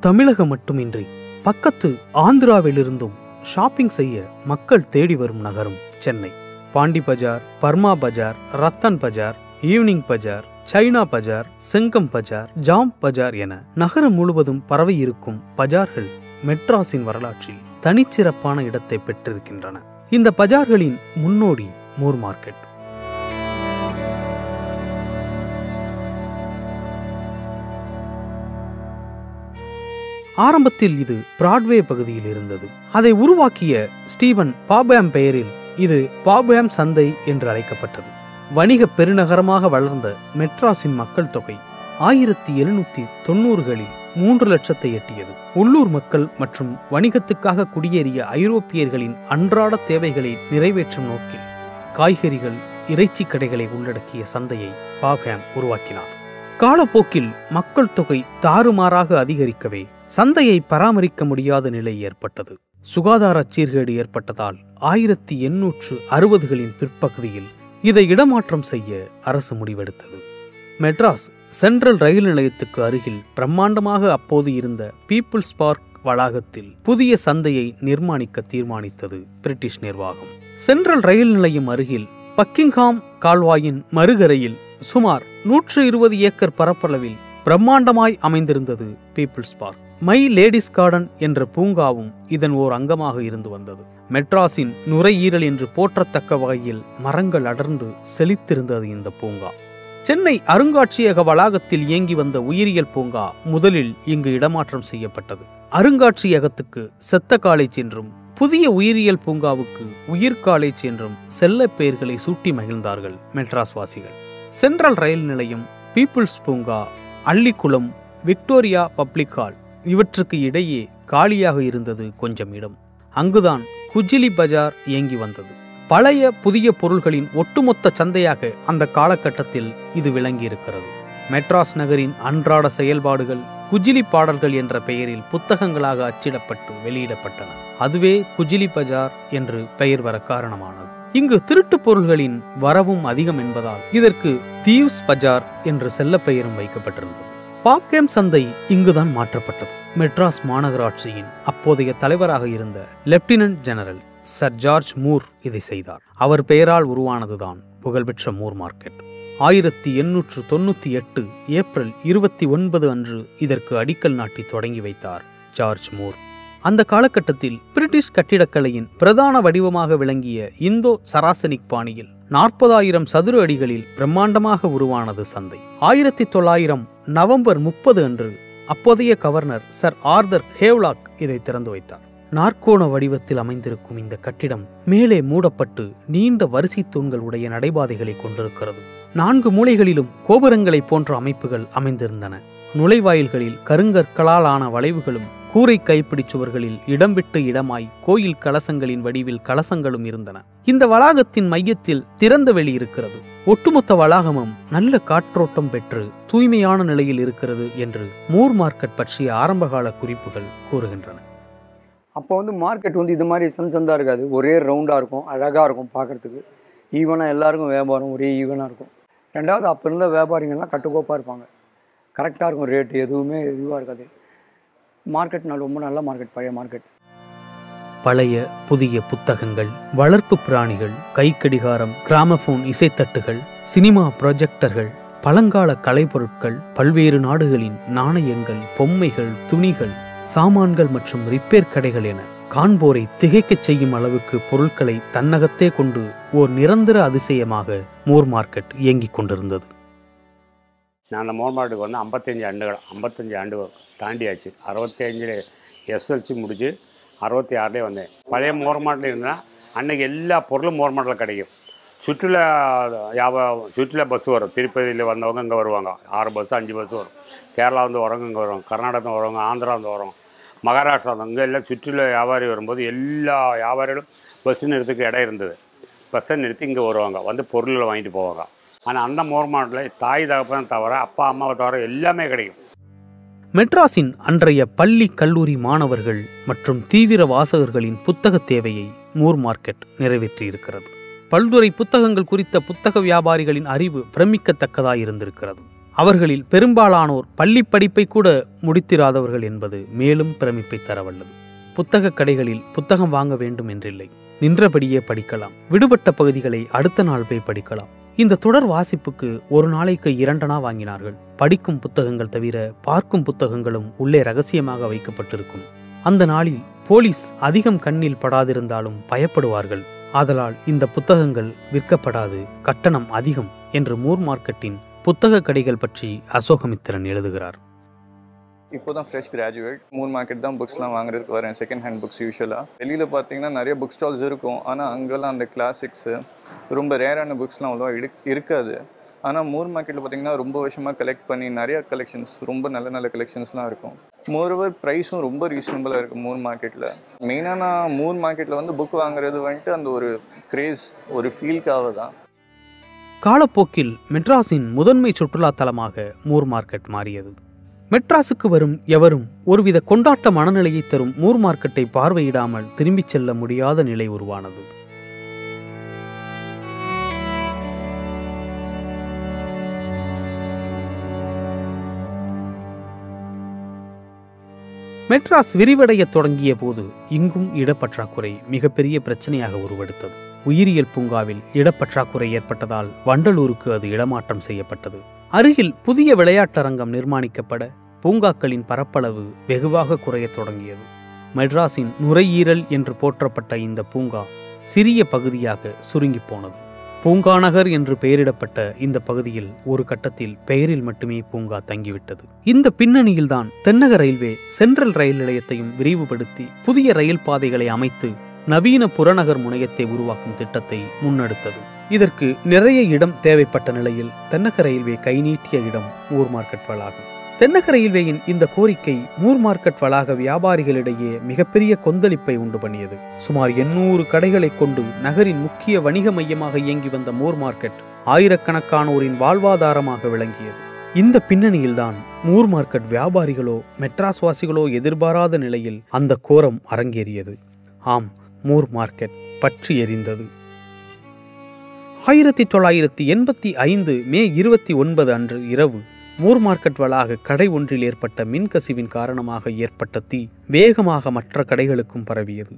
தமிழகம் மட்டுமின்றி பக்கத்து ஆந்திராவிலிருந்தும் ஷாப்பிங் செய்ய மக்கள் தேடி வரும் நகரம் சென்னை. பாண்டி பஜார், பர்மா பஜார், ரத்தன் பஜார், ஈவினிங் பஜார், சைனா பஜார், செங்கம் பஜார், ஜாம் பஜார் என நகரம் முழுவதும் பரவி இருக்கும் பஜார்கள் மெட்ராஸின் வரலாற்றில் தனிச்சிறப்பான இடத்தை பெற்றிருக்கின்றன. இந்த பஜார்களின் முன்னோடி மூர் மார்க்கெட். ஆரம்பத்தில் இது பிராட்வே பகுதியில் இருந்தது. அதை உருவாக்கிய ஸ்டீவன் பாப்ஹாம் பெயரில் இது பாப்ஹாம் சந்தை என்று அழைக்கப்பட்டது. வணிக பெருநகரமாக வளர்ந்த மெட்ராஸின் மக்கள் தொகை 1790களில் 3 லட்சத்தை எட்டியது. உள்ளூர் மக்கள் மற்றும் வணிகத்துக்காக குடியேறிய ஐரோப்பியர்களின் அன்றாட தேவைகளை நிறைவேற்றும் நோக்கில் காய்கறிகள், இறைச்சி கடைகளை உள்ளடக்கிய சந்தையை பாப்ஹாம் உருவாக்கினார். காலப்போக்கில் மக்கள் தொகை தாறுமாறாக அதிகரிக்கவே சந்தையை பராமரிக்க முடியாத நிலை ஏற்பட்டது. சுகாதார சீர்கேடு ஏற்பட்டதால் 1860களின் பிற்பகுதியில் இதை இடமாற்றம் செய்ய அரசு முடிவெடுத்தது. மெட்ராஸ் சென்ட்ரல் ரயில் நிலையத்துக்கு அருகில் பிரம்மாண்டமாக அப்போது இருந்த பீப்புள்ஸ் பார்க் வளாகத்தில் புதிய சந்தையை நிர்மாணிக்க தீர்மானித்தது பிரிட்டிஷ் நிர்வாகம். சென்ட்ரல் ரயில் நிலையம் அருகில் பக்கிங்ஹாம் கால்வாயின் மறுகரையில் சுமார் 120 ஏக்கர் பரப்பளவில் பிரம்மாண்டமாய் அமைந்திருந்தது people's park. My lady's garden என்ற பூங்காவும் இதன் ஓர் அங்கமாக இருந்து வந்தது. மெட்ராஸின் நுரையீரல் என்று போற்றத்தக்க வகையில் மரங்கள் அடர்ந்து செழித்திருந்தது இந்த பூங்கா. சென்னை அருங்காட்சியக வளாகத்தில் இயங்கி வந்த உயிரியல் பூங்கா முதலில் இங்கு இடமாற்றம் செய்யப்பட்டது. அருங்காட்சியகத்துக்கு செத்த காலேஜ் என்றும் புதிய உயிரியல் பூங்காவுக்கு உயிர் காலேஜ் என்றும் செல்ல பெயர்களை சூட்டி மகிழ்ந்தார்கள் மெட்ராஸ் வாசிகள். சென்ட்ரல் ரயில் நிலையம், பீப்புள்ஸ் பூங்கா, அள்ளிக்குளம், விக்டோரியா பப்ளிக் ஹால் இவற்றுக்கு இடையே காலியாக இருந்தது கொஞ்சம் இடம். அங்குதான் குஜிலி பஜார் இயங்கி வந்தது. பழைய புதிய பொருள்களின் ஒட்டுமொத்த சந்தையாக அந்த காலகட்டத்தில் இது விளங்கியிருக்கிறது. மெட்ராஸ் நகரின் அன்றாட செயல்பாடுகள் குஜிலி பாடல்கள் என்ற பெயரில் புத்தகங்களாக அச்சிடப்பட்டு வெளியிடப்பட்டன. அதுவே குஜிலி பஜார் என்று பெயர் வர காரணமானது. இங்கு திருட்டு பொருள்களின் வரவும் அதிகம் என்பதால் இதற்கு தீவ்ஸ் பஜார் என்று செல்ல பெயரும் வைக்கப்பட்டிருந்தது. பாப்ஹாம் சந்தை இங்குதான் மாற்றப்பட்டது. மெட்ராஸ் மாநகராட்சியின் அப்போதைய தலைவராக இருந்த lieutenant general sir George Moore இதை செய்தார். அவர் பெயரால் உருவானதுதான் புகழ்பெற்ற மூர் மார்க்கெட். 1898 ஏப்ரல் 29 அன்று இதற்கு அடிக்கல் நாட்டி தொடங்கி வைத்தார் ஜார்ஜ் மூர். அந்த காலகட்டத்தில் பிரிட்டிஷ் கட்டிடக்கலையின் பிரதான வடிவமாக விளங்கிய இந்தோ-சராசனிக் பாணியில் 40,000 சதுர அடிகளில் பிரம்மாண்டமாக உருவானது சந்தை. 1900 நவம்பர் 30 அன்று அப்போதைய கவர்னர் சர் ஆர்தர் ஹேவ்லாக் இதை திறந்து வைத்தார். நாற்கோண வடிவத்தில் அமைந்திருக்கும் இந்த கட்டிடம் மேலே மூடப்பட்டு நீண்ட வரிசை தூண்கள் உடைய நடைபாதைகளை கொண்டிருக்கிறது. 4 மூலைகளிலும் கோபுரங்களை போன்ற அமைப்புகள் அமைந்திருந்தன. நுழைவாயில்களில் கருங்கற்களால் ஆன வளைவுகளும் கூரை கைப்பிடி சுவர்களில் இடம் விட்டு இடமாய் கோயில் கலசங்களின் வடிவில் கலசங்களும் இருந்தன. இந்த வளாகத்தின் மையத்தில் திறந்த வெளி இருக்கிறது. ஒட்டுமொத்த வளாகமும் நல்ல காற்றோட்டம் பெற்று தூய்மையான நிலையில் இருக்கிறது என்று மூர் மார்க்கெட் பற்றிய ஆரம்பகால குறிப்புகள் கூறுகின்றன. அப்போ மார்க்கெட் இது மாதிரி சந்தா இருக்காது. ஒரே ரவுண்டாக இருக்கும், அழகாக இருக்கும் பார்க்குறதுக்கு. ஈவனாக எல்லாருக்கும் வியாபாரம் ஒரே ஈவனாக இருக்கும். ரெண்டாவது அப்போ இருந்த வியாபாரிகள்லாம் கட்டுக்கோப்பாக இருப்பாங்க. கரெக்டாக இருக்கும் ரேட்டு, எதுவுமே இதுவாக இருக்காது. மார்க்கெட் ரொம்ப நல்ல மார்க்கெட், பழைய மார்க்கெட். பழைய புதிய புத்தகங்கள், வளர்ப்பு பிராணிகள், கைக்கடிகாரம், கிராமபோன் இசைத்தட்டுகள், சினிமா ப்ரொஜெக்டர்கள், பழங்கால கலைப்பொருட்கள், பல்வேறு நாடுகளின் நாணயங்கள், பொம்மைகள், துணிகள், சாமான்கள் மற்றும் ரிப்பேர் கடைகள் என காண்போரை திகைக்கச் செய்யும் அளவுக்கு பொருட்களை தன்னகத்தே கொண்டு ஓர் நிரந்தர அதிசயமாக மூர் மார்க்கெட் இயங்கிக் கொண்டிருந்தது. நான் அந்த மூர் மார்க்கெட்டுக்கு 55 ஆண்டுகள் தாண்டியாச்சு. 65 எஸ்எல்சி முடிச்சு 66 வந்தேன். பழைய மூர் மார்க்கெட்டில் இருந்தால் அன்றைக்கி எல்லா பொருளும் மூர் மார்க்கெட்டில் கிடைக்கும். சுற்றுலா பஸ் வரும். திருப்பதியில் வந்தவங்க இங்கே வருவாங்க. 6 பஸ் 5 பஸ் வரும். கேரளா வரவங்க இங்கே வருவாங்க, கர்நாடகா வரவங்க, ஆந்திரா வருவாங்க, மகாராஷ்டிரா இங்கே எல்லாம் சுற்றுலா வியாபாரி வரும்போது எல்லா வியாபாரிகளும் பஸ் நிறுத்துக்கு இடம் இருந்தது. பஸ்ஸை நிறுத்தி இங்கே வருவாங்க, வந்து பொருள்களை வாங்கிட்டு போவாங்க. ஆனால் அந்த மூர் மார்க்கெட்டில் தாய் தகப்பனை தவிர அப்பா அம்மாவை தவிர எல்லாமே கிடைக்கும். மெட்ராஸின் அன்றைய பள்ளி கல்லூரி மாணவர்கள் மற்றும் தீவிர வாசகர்களின் புத்தக தேவையை மூர் மார்க்கெட் நிறைவேற்றியிருக்கிறது. பல்துறை புத்தகங்கள் குறித்த புத்தக வியாபாரிகளின் அறிவு பிரமிக்கத்தக்கதாய் இருந்திருக்கிறது. அவர்களில் பெரும்பாலானோர் பள்ளி படிப்பை கூட முடித்திராதவர்கள் என்பது மேலும் பிரமிப்பை தரவல்லது. புத்தகக் கடைகளில் புத்தகம் வாங்க வேண்டும் என்றில்லை. நின்றபடியே படிக்கலாம். விடுபட்ட பகுதிகளை அடுத்த நாள் போய் படிக்கலாம். இந்த தொடர் வாசிப்புக்கு ஒரு நாளைக்கு 2 அணா வாங்கினார்கள். படிக்கும் புத்தகங்கள் தவிர பார்க்கும் புத்தகங்களும் உள்ளே ரகசியமாக வைக்கப்பட்டிருக்கும். அந்த நாளில் போலீஸ் அதிகம் கண்ணில் படாதிருந்தாலும் பயப்படுவார்கள். ஆதலால் இந்த புத்தகங்கள் விற்கப்படாது, கட்டணம் அதிகம் என்று மூர் மார்க்கெட்டின் புத்தக கடைகள் பற்றி அசோகமித்திரன் எழுதுகிறார். இப்போ தான் ஃப்ரெஷ் கிராஜுவேட். மூர் மார்க்கெட் தான் புக்ஸ்லாம் வாங்குறதுக்கு வரேன். செகண்ட் ஹேண்ட் புக்ஸ் யூஸ்வலாக வெளியில் பார்த்தீங்கன்னா நிறைய புக் ஸ்டால்ஸ் இருக்கும். ஆனால் அங்கெல்லாம் அந்த கிளாசிக்ஸு ரொம்ப ரேரான புக்ஸ்லாம் அவ்வளோவா இருக்காது. ஆனால் மூர் மார்க்கெட்டில் பார்த்தீங்கன்னா ரொம்ப வருஷமாக கலெக்ட் பண்ணி நிறைய கலெக்ஷன்ஸ், ரொம்ப நல்ல நல்ல கலெக்ஷன்ஸ்லாம் இருக்கும். மோரோவர் ப்ரைஸும் ரொம்ப ரீசனபிளாக இருக்குது மூர் மார்க்கெட்டில். மெயினாக நான் மூர் மார்க்கெட்டில் வந்து புக் வாங்குறது வந்துட்டு அந்த ஒரு கிரேஸ், ஒரு ஃபீல்காக தான். காலப்போக்கில் மெட்ராஸின் முதன்மை சுற்றுலா தலமாக மூர் மார்க்கெட் மாறியது. மெட்ராஸுக்கு வரும் எவரும் ஒருவித கொண்டாட்ட மனநிலையை தரும் மூர் மார்க்கெட்டை பார்வையிடாமல் திரும்பிச் செல்ல முடியாத நிலை உருவானது. மெட்ராஸ் விரிவடைய தொடங்கிய போது இங்கும் இடப்பற்றாக்குறை மிகப்பெரிய பிரச்சனையாக உருவெடுத்தது. உயிரியல் பூங்காவில் இடப்பற்றாக்குறை ஏற்பட்டதால் வண்டலூருக்கு அது இடமாற்றம் செய்யப்பட்டது. அருகில் புதிய விளையாட்டரங்கம் நிர்மாணிக்கப்பட பூங்காக்களின் பரப்பளவு வெகுவாக குறையத் தொடங்கியது. மெட்ராஸின் நுரையீரல் என்று போற்றப்பட்ட இந்த பூங்கா சிறிய பகுதியாக சுருங்கி போனது. பூங்காநகர் என்று பெயரிடப்பட்ட இந்த பகுதியில் ஒரு கட்டத்தில் பெயரில் மட்டுமே பூங்கா தங்கிவிட்டது. இந்த பின்னணியில்தான் தென்னக ரயில்வே சென்ட்ரல் ரயில் நிலையத்தையும் விரிவுபடுத்தி புதிய ரயில் பாதைகளை அமைத்து நவீன புறநகர் முனையத்தை உருவாக்கும் திட்டத்தை முன்னெடுத்தது. இதற்கு நிறைய இடம் தேவைப்பட்ட நிலையில் தென்னக ரயில்வே கைநீட்டிய இடம் மூர் மார்க்கெட் வளாகம். தென்னக ரயில்வேயின் இந்த கோரிக்கை மூர் மார்க்கெட் வளாக வியாபாரிகளிடையே மிகப்பெரிய கொந்தளிப்பை உண்டு பண்ணியது. சுமார் 800 கடைகளை கொண்டு நகரின் முக்கிய வணிக மையமாக இயங்கி வந்த மூர் மார்க்கெட் ஆயிரக்கணக்கானோரின் வாழ்வாதாரமாக விளங்கியது. இந்த பின்னணியில்தான் மூர் மார்க்கெட் வியாபாரிகளோ மெட்ராஸ் வாசிகளோ எதிர்பாராத நிலையில் அந்த கோரம் அரங்கேறியது. ஆம், மூர் மார்க்கெட் பற்றி எரிந்தது. 1985 மே 29 அன்று இரவு மூர் மார்க்கெட் வளாக கடை ஒன்றில் ஏற்பட்ட மின்கசிவின் காரணமாக ஏற்பட்ட தீ வேகமாக மற்ற கடைகளுக்கும் பரவியது.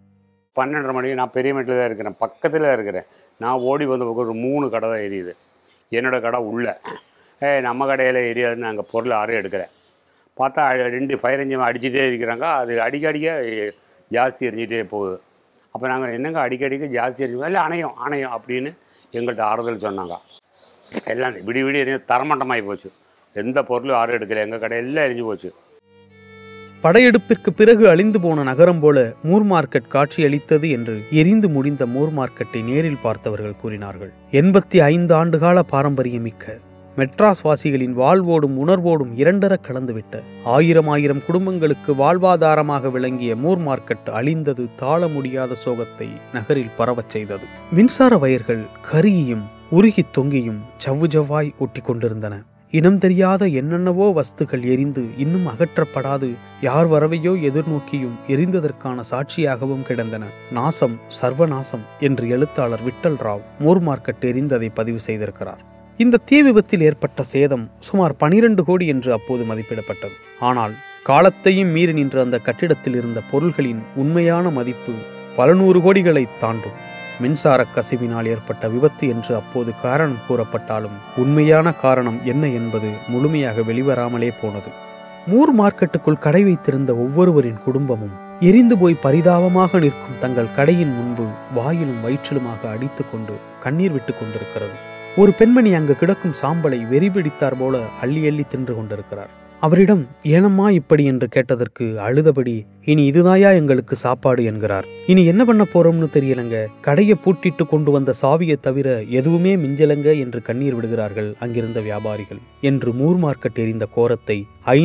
12:30 மணிக்கு நான் பெரிய மேட்டில் தான் இருக்கிறேன், பக்கத்தில் இருக்கிறேன். நான் ஓடி வந்த பக்கம் ஒரு 3 கடை தான் எரியுது. என்னோடய கடை உள்ள நம்ம கடையில் எரியாதுன்னு அங்கே பொருள் ஆறு எடுக்கிறேன். பார்த்தா 2 ஃபயர் இன்ஜின் அடிச்சுட்டே இருக்கிறாங்க. அது அடிக்கடிக்க ஜாஸ்தி எரிஞ்சிட்டே போகுது. அப்போ நாங்கள் என்னங்க அடிக்கடிக்க ஜாஸ்தி எரிஞ்சு இல்லை அணையும் அப்படின்னு எங்கள்கிட்ட ஆறுதல் சொன்னாங்க. எல்லாம் விடி எரிஞ்சு தரமட்டமாகி போச்சு. எந்த பொருளும் ஆறு எடுக்கல, எங்கள் கடையெல்லாம் எரிஞ்சு போச்சு. படையெடுப்பிற்கு பிறகு அழிந்து போன நகரம் போல மூர் மார்க்கெட் காட்சியளித்தது என்று எரிந்து முடிந்த மூர் மார்க்கெட்டை நேரில் பார்த்தவர்கள் கூறினார்கள். 85 ஆண்டுகால பாரம்பரியமிக்க மெட்ராஸ் வாசிகளின் வாழ்வோடும் உணர்வோடும் இரண்டர கலந்துவிட்ட 1000 குடும்பங்களுக்கு வாழ்வாதாரமாக விளங்கிய மூர் மார்க்கெட் அழிந்தது தாழ முடியாத சோகத்தை நகரில் பரவச் செய்தது. மின்சார வயர்கள் கருகியும் உருகி தொங்கியும் ஜவ்வாய் ஒட்டி கொண்டிருந்தன. இனம் தெரியாத என்னென்னவோ வஸ்துகள் எரிந்து இன்னும் அகற்றப்படாது யார் வரவையோ எதிர்நோக்கியும் எரிந்ததற்கான சாட்சியாகவும் கிடந்தன. நாசம் சர்வநாசம் என்று எழுத்தாளர் விட்டல் ராவ் மூர் மார்க்கெட் எரிந்ததை பதிவு செய்திருக்கிறார். இந்த தீ விபத்தில் ஏற்பட்ட சேதம் சுமார் 12 கோடி என்று அப்போது மதிப்பிடப்பட்டது. ஆனால் காலத்தையும் மீறி நின்ற அந்த கட்டிடத்தில் இருந்த பொருள்களின் உண்மையான மதிப்பு பல 100 கோடிகளை தாண்டும். மின்சார கசிவினால் ஏற்பட்ட விபத்து என்று அப்போது காரணம் கூறப்பட்டாலும் உண்மையான காரணம் என்ன என்பது முழுமையாக வெளிவராமலே போனது. மூர் மார்க்கெட்டுக்குள் கடை வைத்திருந்த ஒவ்வொருவரின் குடும்பமும் எரிந்து போய் பரிதாபமாக நிற்கும் தங்கள் கடையின் முன்பு வாயிலும் வயிற்றிலுமாக அடித்துக் கொண்டு கண்ணீர் விட்டு கொண்டிருக்கிறது. ஒரு பெண்மணி அங்கு கிடக்கும் சாம்பலை வெறி பிடித்தார் போல அள்ளி அள்ளி தின்று கொண்டிருக்கிறார். அவரிடம் ஏனம்மா இப்படி என்று கேட்டதற்கு அழுதபடி, இனி இதுதாயா எங்களுக்கு சாப்பாடு என்கிறார். இனி என்ன பண்ண போறோம்னு தெரியலங்க, கடையை பூட்டிட்டு கொண்டு வந்த சாவியை தவிர எதுவுமே மிஞ்சலங்க என்று கண்ணீர் விடுகிறார்கள் அங்கிருந்த வியாபாரிகள் என்று மூர் மார்க்கெட் எரிந்த கோரத்தை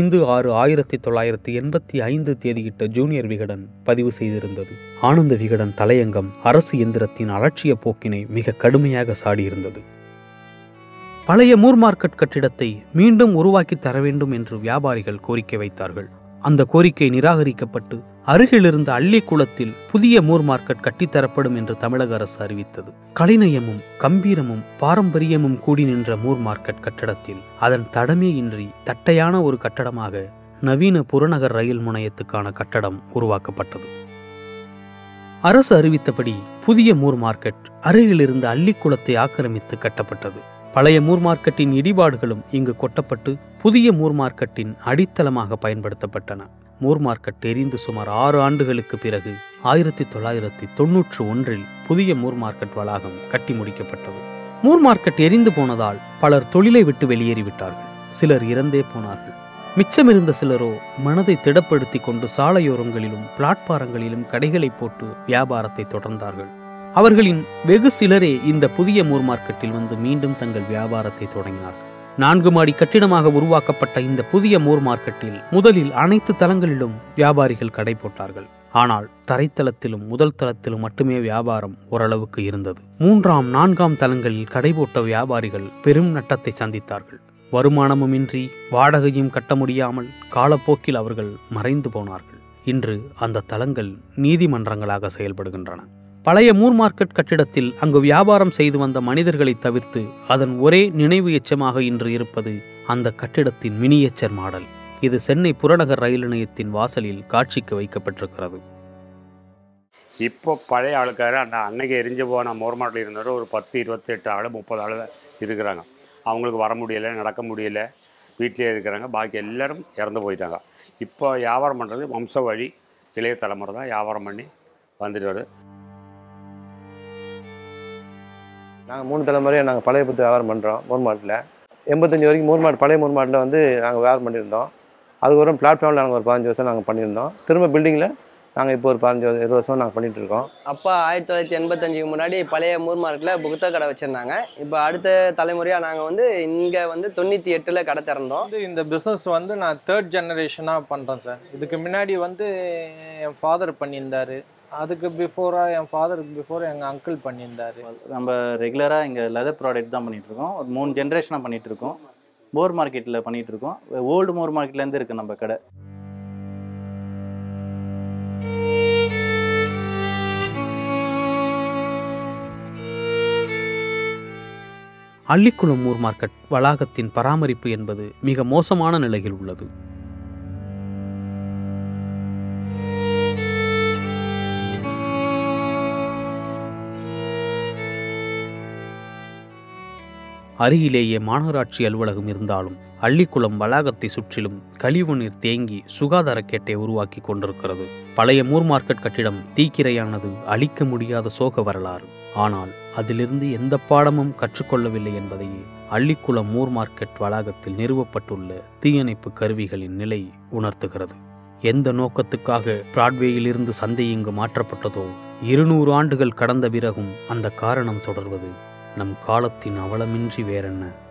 5/6/1985 தேதியிட்ட ஜூனியர் விகடன் பதிவு செய்திருந்தது. ஆனந்த விகடன் தலையங்கம் அரசு எந்திரத்தின் அலட்சிய போக்கினை மிக கடுமையாக சாடியிருந்தது. பழைய மூர் மார்க்கெட் கட்டிடத்தை மீண்டும் உருவாக்கி தர வேண்டும் என்று வியாபாரிகள் கோரிக்கை வைத்தார்கள். அந்த கோரிக்கை நிராகரிக்கப்பட்டு அருகிலிருந்த அள்ளிக்குளத்தில் புதிய மூர் மார்க்கெட் கட்டித்தரப்படும் என்று தமிழக அரசு அறிவித்தது. கலைநயமும் கம்பீரமும் பாரம்பரியமும் கூடி நின்ற மூர் மார்க்கெட் கட்டடத்தில் அதன் தடமே இன்றி தட்டையான ஒரு கட்டடமாக நவீன புறநகர் ரயில் முனையத்துக்கான கட்டடம் உருவாக்கப்பட்டது. அரசு அறிவித்தபடி புதிய மூர் மார்க்கெட் அருகிலிருந்த அள்ளிக்குளத்தை ஆக்கிரமித்து கட்டப்பட்டது. பழைய மூர் மார்க்கெட்டின் இடிபாடுகளும் இங்கு கொட்டப்பட்டு புதிய மூர் மார்க்கெட்டின் அடித்தளமாக பயன்படுத்தப்பட்டன. மூர் மார்க்கெட் எரிந்து சுமார் 6 ஆண்டுகளுக்கு பிறகு 1991 புதிய மூர் மார்க்கெட் வளாகம் கட்டி முடிக்கப்பட்டது. மூர் மார்க்கெட் எரிந்து போனதால் பலர் தொழிலை விட்டு வெளியேறிவிட்டார்கள். சிலர் இறந்தே போனார்கள். மிச்சமிருந்த சிலரோ மனதை திடப்படுத்தி கொண்டு சாலையோரங்களிலும் பிளாட்பாரங்களிலும் கடைகளை போட்டு வியாபாரத்தை தொடர்ந்தார்கள். அவர்களின் வெகு சிலரே இந்த புதிய மூர் மார்க்கெட்டில் வந்து மீண்டும் தங்கள் வியாபாரத்தை தொடங்கினார்கள். 4 மாடி கட்டிடமாக உருவாக்கப்பட்ட இந்த புதிய மூர் மார்க்கெட்டில் முதலில் அனைத்து தளங்களிலும் வியாபாரிகள் கடை போட்டார்கள். ஆனால் தரைத்தளத்திலும் முதல் தளத்திலும் மட்டுமே வியாபாரம் ஓரளவுக்கு இருந்தது. 3ஆம் 4ஆம் தளங்களில் கடை போட்ட வியாபாரிகள் பெரும் நட்டத்தை சந்தித்தார்கள். வருமானமுமின்றி வாடகையும் கட்ட முடியாமல் காலப்போக்கில் அவர்கள் மறைந்து போனார்கள். இன்று அந்த தளங்கள் நீதிமன்றங்களாக செயல்படுகின்றன. பழைய மூர் மார்க்கெட் கட்டிடத்தில் அங்கு வியாபாரம் செய்து வந்த மனிதர்களை தவிர்த்து அதன் ஒரே நினைவு எச்சமாக இன்று இருப்பது அந்த கட்டிடத்தின் மினியேச்சர் மாடல். இது சென்னை புறநகர் ரயில் நிலையத்தின் வாசலில் காட்சிக்கு வைக்கப்பட்டிருக்கிறது. இப்போ பழைய ஆளுக்கார அந்த அன்னைக்கு எரிஞ்சு போன மூர் மார்க்கெட்டில் இருந்தவர் ஒரு 10, 28 ஆள் 30 ஆள் இருக்கிறாங்க. அவங்களுக்கு வர முடியலை, நடக்க முடியலை, வீட்டிலே இருக்கிறாங்க. பாக்கி எல்லோரும் இறந்து போயிட்டாங்க. இப்போ வியாபாரம் பண்ணுறது வம்ச வழி இளைய தலைமுறை தான் வியாபாரம் பண்ணி வந்துட்டு வருது. நாங்கள் 3 தலைமுறையாக நாங்கள் பழைய புத்து வியாபாரம் பண்ணுறோம். மூர் மார்ட்டில் 85 வரைக்கும் மூர் மார்ட் பழைய மூர் மார்ட்டில் வந்து நாங்கள் வியாபாரம் பண்ணியிருந்தோம். அதுக்கப்புறம் பிளாட்ஃபார்மில் நாங்கள் ஒரு 15 வருஷம் நாங்கள் பண்ணியிருந்தோம். திரும்ப பில்டிங்கில் நாங்கள் இப்போ ஒரு 15-20 வருஷம் நாங்கள் பண்ணிகிட்டு இருக்கோம். அப்பா 1985க்கு முன்னாடி பழைய மூர் மார்க்கெட்டில் புத்தக கடை வச்சுருந்தாங்க. இப்போ அடுத்த தலைமுறையாக நாங்கள் வந்து இங்கே வந்து 98ல் கடை திறந்தோம். இந்த பிஸ்னஸ் வந்து நான் 3rd ஜெனரேஷனாக பண்ணுறேன் சார். இதுக்கு முன்னாடி வந்து என் ஃபாதர் பண்ணியிருந்தார். அதுக்கு பிஃபோராக என் ஃபாதருக்கு பிஃபோர் எங்கள் அங்கிள் பண்ணியிருந்தார். நம்ம ரெகுலராக இங்கே லெதர் ப்ராடக்ட் தான் பண்ணிகிட்ருக்கோம். ஒரு 3 ஜென்ரேஷனாக பண்ணிகிட்ருக்கோம். மூர் மார்க்கெட்டில் பண்ணிகிட்ருக்கோம். ஓல்டு மூர் மார்க்கெட்லேருந்து இருக்குது நம்ம கடை. அள்ளிக்குளம் மூர் மார்க்கெட் வளாகத்தின் பராமரிப்பு என்பது மிக மோசமான நிலையில் உள்ளது. அருகிலேயே மாநகராட்சி அலுவலகம் இருந்தாலும் அள்ளிக்குளம் வளாகத்தை சுற்றிலும் கழிவுநீர் தேங்கி சுகாதாரக்கேட்டை உருவாக்கி கொண்டிருக்கிறது. பழைய மூர் மார்க்கெட் கட்டிடம் தீக்கிரையானது அழிக்க முடியாத சோக வரலாறு. ஆனால் அதிலிருந்து எந்த பாடமும் கற்றுக்கொள்ளவில்லை என்பதையே அள்ளிக்குளம் மூர் மார்க்கெட் வளாகத்தில் நிறுவப்பட்டுள்ள தீயணைப்பு கருவிகளின் நிலை உணர்த்துகிறது. எந்த நோக்கத்துக்காக பிராட்வேயில் இருந்து சந்தை இங்கு மாற்றப்பட்டதோ 200 ஆண்டுகள் கடந்த பிறகும் அந்த காரணம் தொடர்வது நம் காலத்தின் அவலமின்றி வேறென்ன.